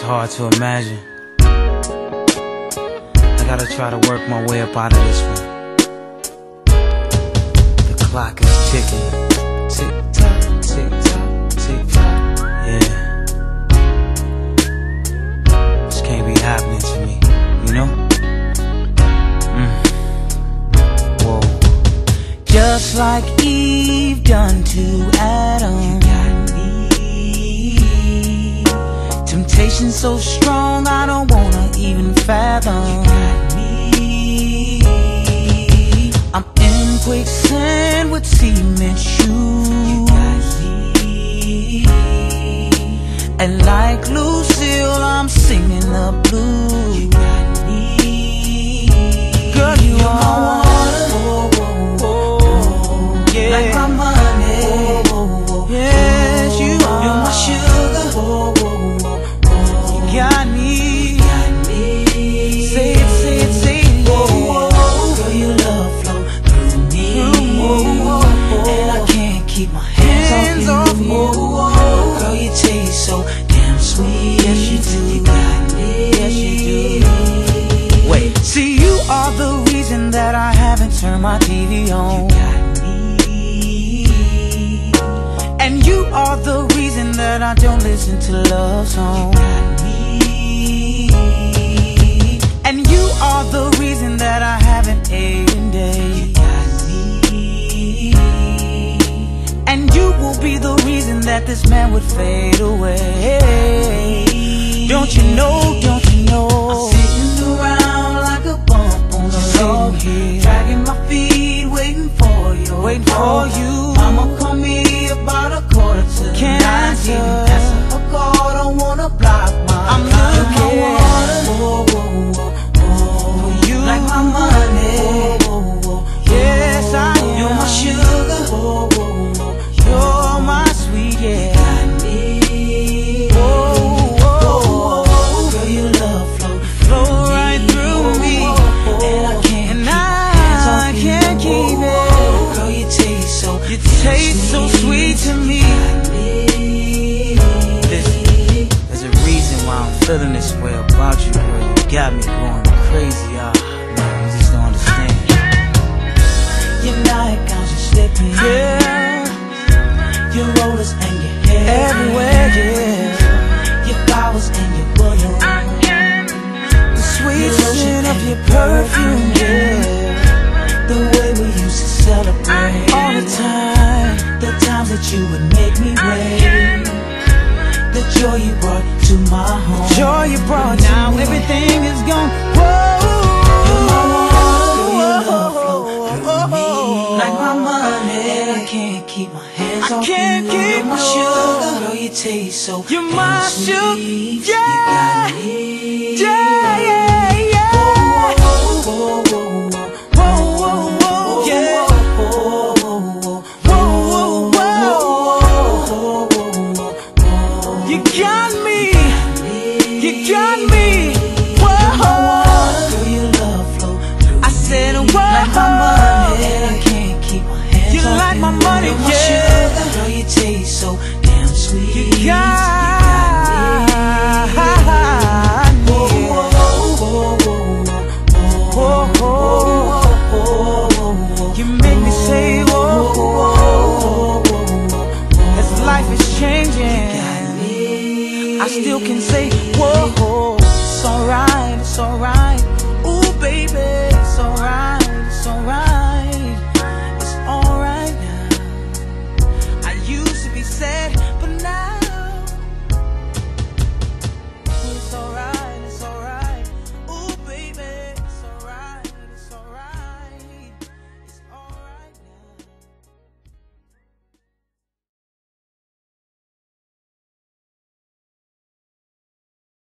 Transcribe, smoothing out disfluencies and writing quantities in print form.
hard to imagine. I gotta try to work my way up out of this one. The clock is ticking. Tick tock, tick tock, tick tock. Yeah. This can't be happening to me, you know? Whoa. Just like Eve done to Adam. You got me. Temptation so strong I don't wanna even fathom. You got me. I'm in quicksand with cement shoes. You got me. And like Lucille I'm singing the blues. You got me. Girl, you are my water, yeah. Like my money, yes you are. You're my sugar, you got me. Say it, say it, say it, yeah. Girl, your love flow through me, and I can't keep my hands off you. Girl, you taste so damn sweet. Yes you do, you got me. Yes you do. Wait, see you are the reason that I haven't turned my TV on. You got me. And you are the reason that I don't listen to love songs. You got me. And you are the reason that I haven't ate in days. You got me. And you will be the reason that this man would fade away. Don't you know, don't you know? I'm sitting around like a bump on the road, dragging my feet, waiting for you. Waiting for you. Mama call me about 1:15 to 9. Answer her call, don't wanna block my I'm looking for you, like my money. Yes I am. You're my sugar, you're my sweet, yeah. You got me. Girl, your love flow right through me, and I can't keep it. Girl, you taste so sweet to me. Listen, there's a reason why I'm feeling this way about you, girl. You got me going crazy, man, you just don't understand. Your nightgowns are slipping, yeah. Your rollers and your hair everywhere, yeah. Your flowers and your balloons, the sweet scent of your perfume, yeah. The way we used to celebrate all the time, the times that you would make me wait, the joy you brought to my home, joy you brought. Now everything is gone. Whoa, you're my water, your love flow through me, like my money. I can't keep my hands off you. You're my sugar, girl, you taste so you're my sugar, yeah. You got me. Yeah, yeah, yeah. You got me, you got me, whoa. Girl, your love flow through I said, whoa. Like my money, I can't keep my hands off you. You like my money, yeah. Sugar, girl, you taste so damn sweet. You got me. You make me say, whoa. As life is changing, I still can say